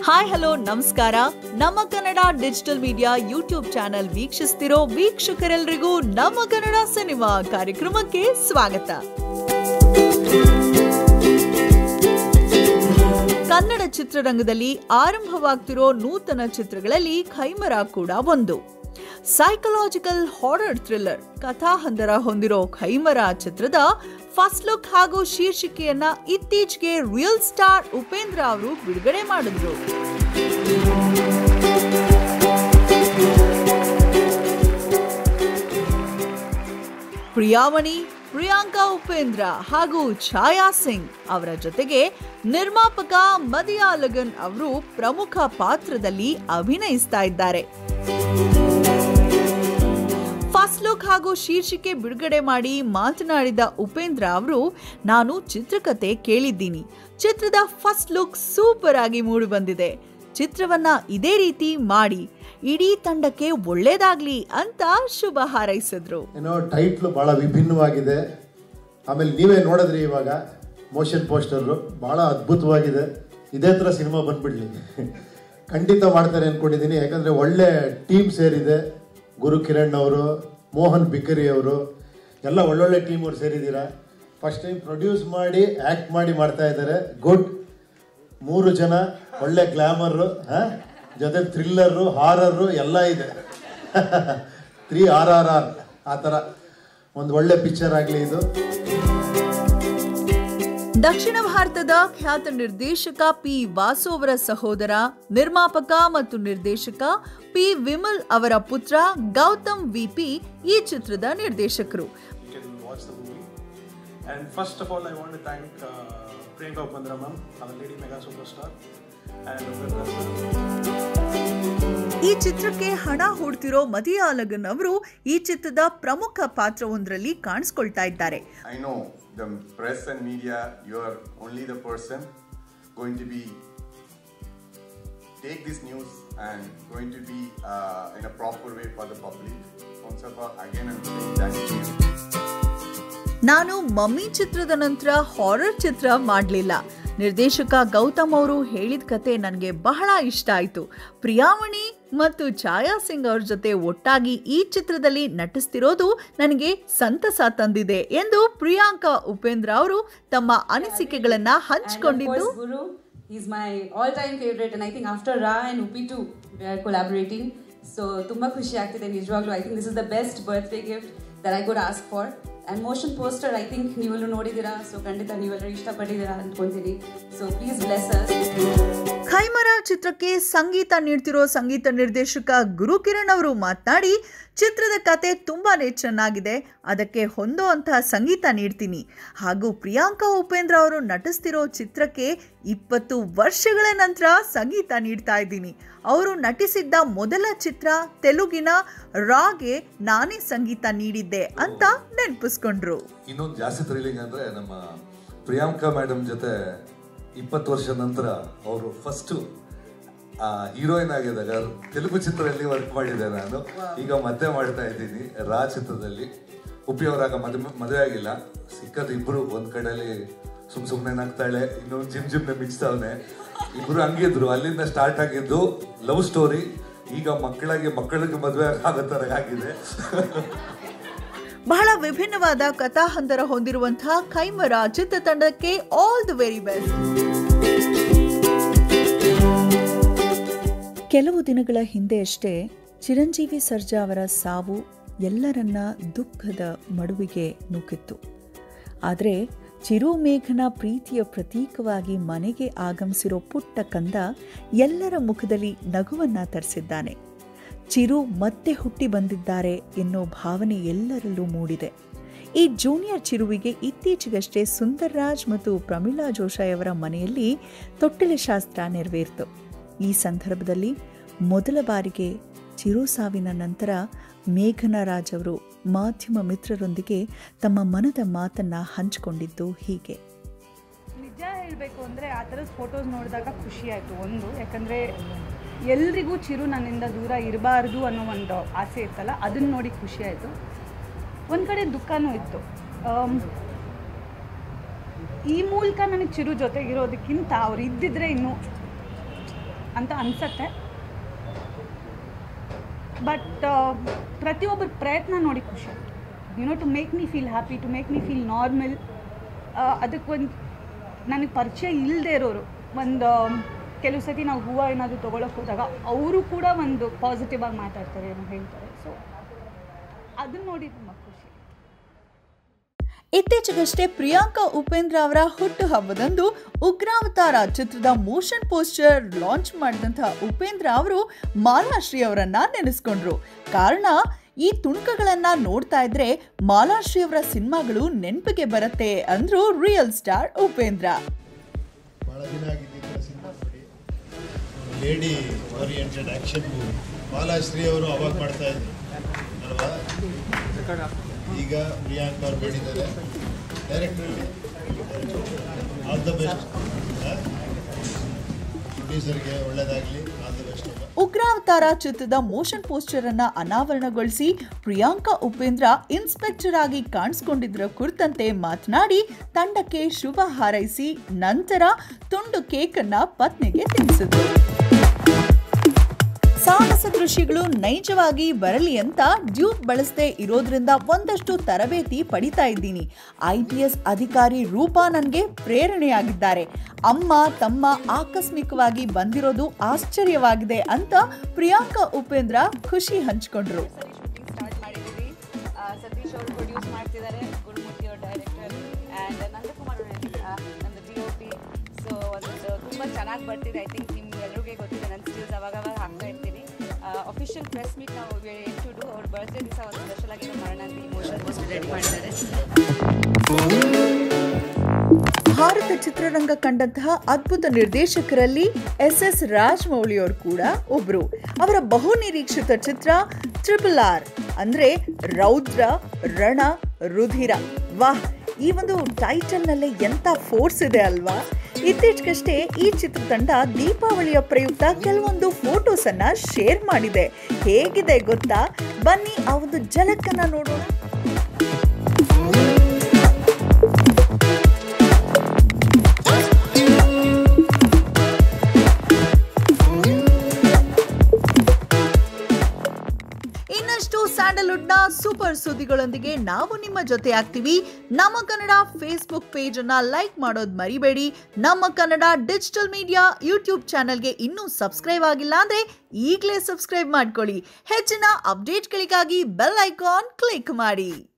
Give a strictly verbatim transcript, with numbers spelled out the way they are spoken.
Hi hello ನಮಸ್ಕಾರ. ನಮ್ಮ Kannada digital media YouTube channel ವೀಕ್ಷಿಸ್ತಿರೋ ವೀಕ್ಷಕರೆಲ್ಲರಿಗೂ ನಮ್ಮ ಕನ್ನಡ ಸಿನಿಮಾ ಕಾರ್ಯಕ್ರಮಕ್ಕೆ ಸ್ವಾಗತ. ಕನ್ನಡ ಚಿತ್ರರಂಗದಲ್ಲಿ ಆರಂಭವಾಗ್ತಿರೋ ನೂತನ ಚಿತ್ರಗಳಲ್ಲಿ ಖೈಮರ ಕೂಡ ಒಂದು. ಸೈಕಲಾಜಿಕಲ್ ಹಾರರ್ ಥ್ರಿಲ್ಲರ್ ಕಥಾಹಂದರ ಹೊಂದಿರೋ ಖೈಮರ ಚಿತ್ರದ ಫಸ್ಟ್ ಲುಕ್ ಹಾಗೂ ಶೀರ್ಷಿಕೆಯನ್ನ ಇತ್ತೀಚೆಗೆ ರಿಯಲ್ ಸ್ಟಾರ್ ಉಪೇಂದ್ರ ಅವರು ಬಿಡುಗಡೆ ಮಾಡಿದ್ರು. ಪ್ರಿಯಾಮಣಿ, ಪ್ರಿಯಾಂಕಾ ಉಪೇಂದ್ರ ಹಾಗೂ ಛಾಯಾ ಸಿಂಗ್ ಅವರ ಜೊತೆಗೆ ನಿರ್ಮಾಪಕ ಮದಿಯಾ ಲಗನ್ ಅವರು ಪ್ರಮುಖ ಪಾತ್ರದಲ್ಲಿ ಅಭಿನಯಿಸ್ತಾ ಇದ್ದಾರೆ. ಫಸ್ಟ್ ಲುಕ್ ಹಾಗೂ ಶೀರ್ಷಿಕೆ ಬಿಡುಗಡೆ ಮಾಡಿ ಮಾತನಾಡಿದ ಉಪೇಂದ್ರ ಅವರು, ನಾನು ಚಿತ್ರಕಥೆ ಕೇಳಿದ್ದೀನಿ. ಚಿತ್ರದ ಫಸ್ಟ್ ಲುಕ್ ಸೂಪರ್ ಆಗಿ ಮೂಡಿ ಬಂದಿದೆ. ಚಿತ್ರವನ್ನ ಇದೇ ರೀತಿ ಮಾಡಿ ಇಡೀ ತಂಡಕ್ಕೆ ಒಳ್ಳೇದಾಗ್ಲಿ ಅಂತ ಶುಭ ಹಾರೈಸಿದ್ರು. ಏನೋ ಟೈಟ್ಲು ಬಹಳ ವಿಭಿನ್ನವಾಗಿದೆ. ಆಮೇಲೆ ನೀವೇ ನೋಡಿದ್ರಿ, ಇವಾಗ ಮೋಷನ್ ಪೋಸ್ಟರ್ ಬಹಳ ಅದ್ಭುತವಾಗಿದೆ. ಇದೇ ಥರ ಸಿನಿಮಾ ಬಂದ್ಬಿಡ್ಲಿ ಖಂಡಿತ ಮಾಡ್ತಾರೆ ಅನ್ಕೊಂಡಿದ್ದೀನಿ. ಯಾಕಂದರೆ ಒಳ್ಳೆ ಟೀಮ್ ಸೇರಿದೆ. ಗುರು ಕಿರಣ್ ಅವರು, ಮೋಹನ್ ಬಿಕರಿ ಅವರು ಎಲ್ಲ ಒಳ್ಳೊಳ್ಳೆ ಟೀಮ್ ಅವ್ರು ಸೇರಿದ್ದೀರಾ. ಫಸ್ಟ್ ಟೈಮ್ ಪ್ರೊಡ್ಯೂಸ್ ಮಾಡಿ ಆ್ಯಕ್ಟ್ ಮಾಡಿ ಮಾಡ್ತಾ ಇದ್ದಾರೆ. ಗುಡ್. ಮೂರು ಜನ ಒಳ್ಳೆ ಗ್ಲಾಮರು, ಹಾಂ, ಜೊತೆ ಥ್ರಿಲ್ಲರು, ಹಾರರು ಎಲ್ಲ ಇದೆ. ತ್ರೀ ಆರ್ ಆರ್ ಆರ್ ಆ ಥರ ಒಂದು ಒಳ್ಳೆ ಪಿಕ್ಚರ್ ಆಗಲಿ ಇದು. ದಕ್ಷಿಣ ಭಾರತದ ಖ್ಯಾತ ನಿರ್ದೇಶಕ ಪಿ ವಾಸು ಅವರ ಸಹೋದರ, ನಿರ್ಮಾಪಕ ಮತ್ತು ನಿರ್ದೇಶಕ ಪಿ ವಿಮಲ್ ಅವರ ಪುತ್ರ ಗೌತಮ್ ವಿಪಿ ಈ ಚಿತ್ರದ ನಿರ್ದೇಶಕರು. And first of all, I want to thank uh, Priyanka Upendra ma'am, our lady mega superstar, and Upendra sir. ಈ ಚಿತ್ರಕ್ಕೆ ಹಣ ಹೂಡ್ತಿರೋ ಮದಿಯಾ ಲಗನ್ ಅವರು ಈ ಚಿತ್ರದ ಪ್ರಮುಖ ಪಾತ್ರವೊಂದರಲ್ಲಿ ಕಾಣಿಸ್ಕೊಳ್ತಾ ಇದ್ದಾರೆ. I know the press and media, you are only the person going to be take this news and going to be uh, in a proper way for the public. Once again, I'm saying thank you. ನಾನು mummy ಚಿತ್ರದ ನಂತರ horror ಚಿತ್ರ ಮಾಡಲಿಲ್ಲ. ನಿರ್ದೇಶಕ ಗೌತಮ್ ಅವರು ಹೇಳಿದ ಕತೆ ನನಗೆ ಬಹಳ ಇಷ್ಟ ಆಯಿತು. ಪ್ರಿಯಾಮಣಿ ಮತ್ತು ಛಾಯಾ ಸಿಂಗ್ ಅವ್ರ ಜೊತೆ ಒಟ್ಟಾಗಿ ಈ ಚಿತ್ರದಲ್ಲಿ ನಟಿಸ್ತಿರೋದು ನನಗೆ ಸಂತಸ ತಂದಿದೆ ಎಂದು ಪ್ರಿಯಾಂಕಾ ಉಪೇಂದ್ರ ಅವರು ತಮ್ಮ ಅನಿಸಿಕೆಗಳನ್ನ ಹಂಚಿಕೊಂಡಿದ್ದು. He's my all-time favorite, and I think after Ra and Upi too, we are collaborating. So, tumba khushi ಆಗ್ತಿದೆ ನಿಜವಾಗ್ಲೂ. I think this is the best birthday gift that I could ask for. And motion poster, I think ನೀವೆಲ್ಲರೂ ನೋಡಿದ್ದೀರಾ. So ಖಂಡಿತ ನೀವೆಲ್ಲರೂ ಇಷ್ಟಪಟ್ಟಿದ್ದೀರಾ ಅನ್ಕೊಂತೀನಿ. So please bless us. Khaimara ಚಿತ್ರಕ್ಕೆ ಸಂಗೀತ ನೀಡ್ತಿರೋ ಸಂಗೀತ ನಿರ್ದೇಶಕ ಗುರು ಕಿರಣ್ ಅವರು ಮಾತನಾಡಿ, ಚಿತ್ರದ ಕತೆ ತುಂಬಾನೇ ಚೆನ್ನಾಗಿದೆ, ಅದಕ್ಕೆ ಹೊಂದೋಂತಹ ಸಂಗೀತ ನೀಡ್ತೀನಿ. ಹಾಗೂ ಪ್ರಿಯಾಂಕಾ ಉಪೇಂದ್ರ ಅವರು ನಟಿಸ್ತಿರೋ ಚಿತ್ರಕ್ಕೆ ಇಪ್ಪತ್ತು ವರ್ಷಗಳ ನಂತರ ಸಂಗೀತ ನೀಡ್ತಾ ಇದ್ದೀನಿ. ಅವರು ನಟಿಸಿದ್ದ ಮೊದಲ ಚಿತ್ರ ತೆಲುಗಿನ ರಾಗೆ ನಾನೇ ಸಂಗೀತ ನೀಡಿದ್ದೆ ಅಂತ ನೆನಪಿಸ್ಕೊಂಡ್ರು. ಇನ್ನೊಂದು ಜಾಸ್ತಿ ಥ್ರಿಲ್ಲಿಂಗ್ ಅಂದರೆ, ನಮ್ಮ ಪ್ರಿಯಾಂಕಾ ಮೇಡಮ್ ಜೊತೆ ಇಪ್ಪತ್ತು ವರ್ಷ ನಂತರ ಅವರು ಫಸ್ಟು ಹೀರೋಯಿನ್ ಆಗಿದ್ದಾಗ ತೆಲುಗು ಚಿತ್ರದಲ್ಲಿ ವರ್ಕ್ ಮಾಡಿದ್ದೆ ನಾನು. ಈಗ ಮತ್ತೆ ಮಾಡ್ತಾ ಇದ್ದೀನಿ ರಾ ಚಿತ್ರದಲ್ಲಿ. ಉಪ್ಪಿ ಅವರಾಗ ಮದುವೆ ಮದುವೆ ಆಗಿಲ್ಲ, ಸಿಕ್ಕದು ಇಬ್ಬರು ಒಂದು ಕಡೆಯಲ್ಲಿ ಸುಮ್ ಸುಮ್ಮನೆ ನಗ್ತಾಳೆ, ಇನ್ನೊಂದು ಜಿಮ್ ಜಿಮ್ನೆ ಮಿಚ್ತಾವನೆ. ಇಬ್ಬರು ಹಂಗಿದ್ರು. ಅಲ್ಲಿಂದ ಸ್ಟಾರ್ಟ್ ಆಗಿದ್ದು ಲವ್ ಸ್ಟೋರಿ. ಈಗ ಮಕ್ಕಳಿಗೆ ಮಕ್ಕಳಿಗೆ ಮದುವೆ ಆಗೋ ಥರ ಆಗಿದೆ. ಬಹಳ ವಿಭಿನ್ನವಾದ ಕಥಾಹಂದರ ಹೊಂದಿರುವಂತಹ ಖೈಮರ ಚಿತ್ರತಂಡಕ್ಕೆ ಆಲ್ ದಿ ವೆರಿ ಬೆಸ್ಟ್. ಕೆಲವು ದಿನಗಳ ಹಿಂದೆಯಷ್ಟೇ ಚಿರಂಜೀವಿ ಸರ್ಜಾ ಅವರ ಸಾವು ಎಲ್ಲರನ್ನ ದುಃಖದ ಮಡುವಿಗೆ ನೂಕಿತ್ತು. ಆದರೆ ಚಿರು ಮೇಘನ ಪ್ರೀತಿಯ ಪ್ರತೀಕವಾಗಿ ಮನೆಗೆ ಆಗಮಿಸಿರೋ ಪುಟ್ಟ ಕಂದ ಎಲ್ಲರ ಮುಖದಲ್ಲಿ ನಗುವನ್ನ ತರಿಸಿದ್ದಾನೆ. ಚಿರು ಮತ್ತೆ ಹುಟ್ಟಿ ಬಂದಿದ್ದಾರೆ ಎನ್ನೋ ಭಾವನೆ ಎಲ್ಲರಲ್ಲೂ ಮೂಡಿದೆ. ಈ ಜೂನಿಯರ್ ಚಿರುವಿಗೆ ಇತ್ತೀಚೆಗಷ್ಟೇ ಸುಂದರ್ ರಾಜ್ ಮತ್ತು ಪ್ರಮೀಳಾ ಜೋಶಾಯ್ ಅವರ ಮನೆಯಲ್ಲಿ ತೊಟ್ಟಿಲ ಶಾಸ್ತ್ರ ನೆರವೇರಿತು. ಈ ಸಂದರ್ಭದಲ್ಲಿ ಮೊದಲ ಬಾರಿಗೆ ಚಿರು ಸಾವಿನ ನಂತರ ಮೇಘನಾ ರಾಜ್ ಅವರು ಮಾಧ್ಯಮ ಮಿತ್ರರೊಂದಿಗೆ ತಮ್ಮ ಮನದ ಮಾತನ್ನ ಹಂಚಿಕೊಂಡಿದ್ದು ಹೀಗೆ. ನಿಜ ಹೇಳಬೇಕು ಅಂದರೆ ಆ ಥರದ ಫೋಟೋಸ್ ನೋಡಿದಾಗ ಖುಷಿ ಆಯಿತು. ಒಂದು, ಯಾಕಂದರೆ ಎಲ್ರಿಗೂ ಚಿರು ನನ್ನಿಂದ ದೂರ ಇರಬಾರ್ದು ಅನ್ನೋ ಒಂದು ಆಸೆ ಇತ್ತಲ್ಲ, ಅದನ್ನು ನೋಡಿ ಖುಷಿ ಆಯಿತು. ಒಂದು ಕಡೆ ದುಃಖನೂ ಇತ್ತು. ಈ ಮೂಲಕ ನನಗೆ ಚಿರು ಜೊತೆಗಿರೋದಕ್ಕಿಂತ ಅವ್ರು ಇದ್ದಿದ್ರೆ ಇನ್ನೂ ಅಂತ ಅನಿಸತ್ತೆ. ಬಟ್ ಪ್ರತಿಯೊಬ್ಬರ ಪ್ರಯತ್ನ ನೋಡಿ ಖುಷಿ, you know, to make me feel happy, to make me feel normal. ಅದಕ್ಕೊಂದು ನನಗೆ ಪರಿಚಯ ಇಲ್ಲದೆ ಇರೋರು ಒಂದು ಕೆಲವು ಸತಿ ನಾವು ಹೂವು ಏನಾದರೂ ತೊಗೊಳಕ್ಕೆ ಹೋದಾಗ ಅವರು ಕೂಡ ಒಂದು ಪಾಸಿಟಿವ್ ಆಗಿ ಮಾತಾಡ್ತಾರೆ, ಏನೋ ಹೇಳ್ತಾರೆ. ಸೊ ಅದನ್ನ ನೋಡಿ ತುಂಬ ಖುಷಿ. ಇತ್ತೀಚೆಗಷ್ಟೇ ಪ್ರಿಯಾಂಕಾ ಉಪೇಂದ್ರ ಅವರ ಹುಟ್ಟುಹಬ್ಬದಂದು ಉಗ್ರಾವತಾರ ಚಿತ್ರದ ಮೋಷನ್ ಪೋಸ್ಟರ್ ಲಾಂಚ್ ಮಾಡಿದಂತಹ ಉಪೇಂದ್ರ ಅವರು ಮಾಲಾಶ್ರೀ ಅವರನ್ನ ನೆನೆಸ್ಕೊಂಡ್ರು. ಕಾರಣ, ಈ ತುಣುಕುಗಳನ್ನ ನೋಡ್ತಾ ಇದ್ರೆ ಮಾಲಾಶ್ರೀ ಅವರ ಸಿನಿಮಾಗಳು ನೆನಪಿಗೆ ಬರುತ್ತೆ ಅಂದ್ರು ರಿಯಲ್ ಸ್ಟಾರ್ ಉಪೇಂದ್ರ. ಬಹಳ ದಿನ ಆಗಿದ್ದ ಸಿನಿಮಾ ನೋಡಿ, lady oriented action movie Malashree ಅವರು ಅವಾಗ ಮಾಡ್ತಾ ಇದ್ರು ಅಲ್ವಾ. ಈಗ ಪ್ರಿಯಾಂಕಾ ಅವರು ಮಾಡಿದ್ದಾರೆ ಡೈರೆಕ್ಟ್ರಲ್ಲಿ. ಆಲ್ ದ ಬೆಸ್ಟ್, ಪ್ರೊಡ್ಯೂಸರ್ಗೆ ಒಳ್ಳೆಯದಾಗಲಿ, ಆಲ್ ದ ಬೆಸ್ಟ್. ಉಗ್ರಾವತಾರ ಚಿತ್ರದ ಮೋಷನ್ ಪೋಸ್ಟರ್ ಅನ್ನ ಅನಾವರಣಗೊಳಿಸಿ ಪ್ರಿಯಾಂಕಾ ಉಪೇಂದ್ರ ಇನ್ಸ್ಪೆಕ್ಟರ್ ಆಗಿ ಕಾಣಿಸಿಕೊಂಡಿದ್ದರ ಕುರಿತಂತೆ ಮಾತನಾಡಿ ತಂಡಕ್ಕೆ ಶುಭ ಹಾರೈಸಿ ನಂತರ ತುಂಡು ಕೇಕ್ ಅನ್ನ ಪತ್ನಿಗೆ ತಿನ್ನಿಸಿದ್ರು. ಸಾಹಸ ದೃಶ್ಯಗಳು ನೈಜವಾಗಿ ಬರಲಿ ಅಂತ ಡ್ಯೂಬ್ ಬಳಸದೆ ಇರೋದ್ರಿಂದ ಒಂದಷ್ಟು ತರಬೇತಿ ಪಡಿತಾ ಇದ್ದೀನಿ. ಐ ಪಿ ಎಸ್ ಅಧಿಕಾರಿ ರೂಪಾ ನನಗೆ ಪ್ರೇರಣೆಯಾಗಿದ್ದಾರೆ. ಅಮ್ಮ ತಮ್ಮ ಆಕಸ್ಮಿಕವಾಗಿ ಬಂದಿರೋದು ಆಶ್ಚರ್ಯವಾಗಿದೆ ಅಂತ ಪ್ರಿಯಾಂಕಾ ಉಪೇಂದ್ರ ಖುಷಿ ಹಂಚಿಕೊಂಡ್ರು. ಸ್ಟಾರ್ಟ್ ಮಾಡಿದ್ದೀವಿ. ಸತೀಶ್ ಅವರು ಪ್ರೊಡ್ಯೂಸ್ ಮಾಡ್ತಿದ್ದಾರೆ, ಗುರುಮೂರ್ತಿ ಅವರು ಡೈರೆಕ್ಟರ್, ಆ್ಯಂಡ್ ನಂದಕುಮಾರ್ ನಮ್ಮದು ಡಿ ಒ ಪಿ. ಸೊ ಒಂದು ತುಂಬ ಚೆನ್ನಾಗಿ ಬರ್ತಿದೆ. ಐ ಥಿಂಕ್ ನಿಮ್ಗೆ ಎಲ್ಲರಿಗೂ ಗೊತ್ತಿದೆ, ನನ್ನ ಸ್ಟಿಲ್ಸ್ ಅವಾಗವಾಗ ಹಾಕ್ತಾ ಇರ್ತೀನಿ. ಅಫಿಷಿಯಲ್ ಪ್ರೆಸ್ ಮೀಟ್ ನಾವು ಏನ್ ಟು ಡೂ, ಅವ್ರ ಬರ್ತ್ಡೇ ದಿವಸ ಒಂದು ಸ್ಪೆಷಲ್ ಆಗಿ ಮಾಡೋಣ ಅಂತ ಇಮೋಷನ್ ಪೋಸ್ಟರ್ ರೆಡಿ ಮಾಡಿದ್ದಾರೆ. ಭಾರತ ಚಿತ್ರರಂಗ ಕಂಡಂತಹ ಅದ್ಭುತ ನಿರ್ದೇಶಕರಲ್ಲಿ ಎಸ್ ಎಸ್ ರಾಜಮೌಳಿ ಅವರು ಕೂಡ ಒಬ್ರು. ಅವರ ಬಹು ನಿರೀಕ್ಷಿತ ಚಿತ್ರ ಟ್ರಿಪಲ್ ಆರ್ ಅಂದ್ರೆ ರೌದ್ರ ರಣ ರುಧಿರ. ವಾಹ್, ಈ ಒಂದು ಟೈಟಲ್ ನಲ್ಲೇ ಎಂತ ಫೋರ್ಸ್ ಇದೆ ಅಲ್ವಾ. ಇತ್ತೀಚೆಗಷ್ಟೇ ಈ ಚಿತ್ರತಂಡ ದೀಪಾವಳಿಯ ಪ್ರಯುಕ್ತ ಕೆಲವೊಂದು ಫೋಟೋಸ್ ಅನ್ನ ಶೇರ್ ಮಾಡಿದೆ. ಹೇಗಿದೆ ಗೊತ್ತಾ? ಬನ್ನಿ ಆ ಒಂದು ಝಲಕನ್ನ ನೋಡೋಣ. ಇನ್ನಷ್ಟು ಸ್ಯಾಂಡಲ್ವುಡ್ನ ಸೂಪರ್ ಸುದ್ದಿಗಳೊಂದಿಗೆ ನಾವು ನಿಮ್ಮ ಜೊತೆ ಆಗ್ತೀವಿ. ನಮ್ಮ ಕನ್ನಡ ಫೇಸ್ಬುಕ್ ಪೇಜ್ ಅನ್ನ ಲೈಕ್ ಮಾಡೋದು ಮರಿಬೇಡಿ. ನಮ್ಮ ಕನ್ನಡ ಡಿಜಿಟಲ್ ಮೀಡಿಯಾ ಯೂಟ್ಯೂಬ್ ಚಾನೆಲ್ಗೆ ಇನ್ನೂ ಸಬ್ಸ್ಕ್ರೈಬ್ ಆಗಿಲ್ಲ ಅಂದ್ರೆ ಈಗಲೇ ಸಬ್ಸ್ಕ್ರೈಬ್ ಮಾಡ್ಕೊಳ್ಳಿ. ಹೆಚ್ಚಿನ ಅಪ್ಡೇಟ್ಗಳಿಗಾಗಿ ಬೆಲ್ ಐಕಾನ್ ಕ್ಲಿಕ್ ಮಾಡಿ.